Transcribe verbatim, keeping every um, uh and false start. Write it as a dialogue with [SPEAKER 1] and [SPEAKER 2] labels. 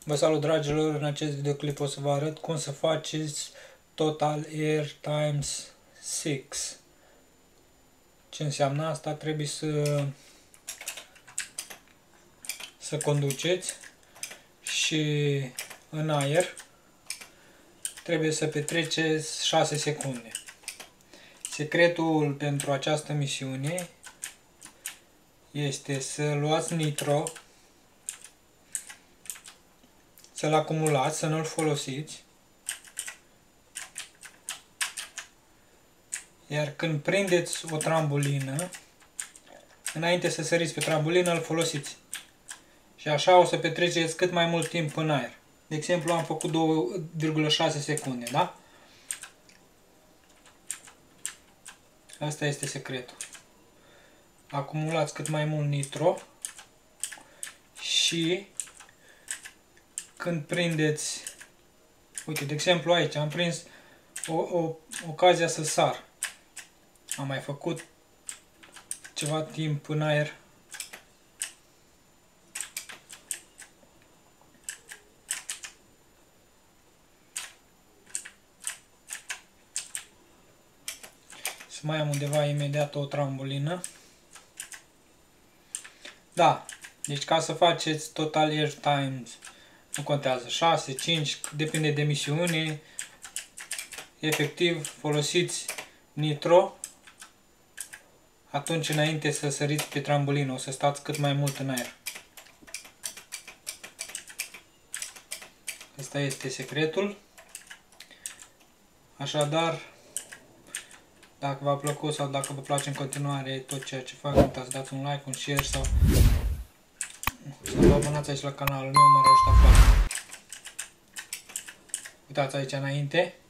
[SPEAKER 1] Vă salut, dragilor! În acest videoclip o să vă arăt cum să faceți Total Air times șase. Ce înseamnă asta? Trebuie să să conduceți și în aer trebuie să petreceți șase secunde. Secretul pentru această misiune este să luați nitro, să-l acumulați, să nu-l folosiți, iar când prindeți o trambulină, înainte să săriți pe trambulină, îl folosiți. Și așa o să petreceți cât mai mult timp în aer. De exemplu, am făcut două virgulă șase secunde, da? Asta este secretul. Acumulați cât mai mult nitro și când prindeți, uite, de exemplu aici am prins o, o ocazia să sar. Am mai făcut ceva timp în aer. Să mai am undeva imediat o trambulină. Da, deci ca să faceți Total Air times, nu contează, șase, cinci, depinde de misiune. Efectiv, folosiți nitro atunci înainte să săriți pe trambulină, o să stați cât mai mult în aer. Asta este secretul. Așadar, dacă v-a plăcut sau dacă vă place în continuare tot ceea ce fac, nu uitați să dați un like, un share sau să vă abonați aici la canalul meu, m-ar ajuta foarte mult. Uitați aici înainte.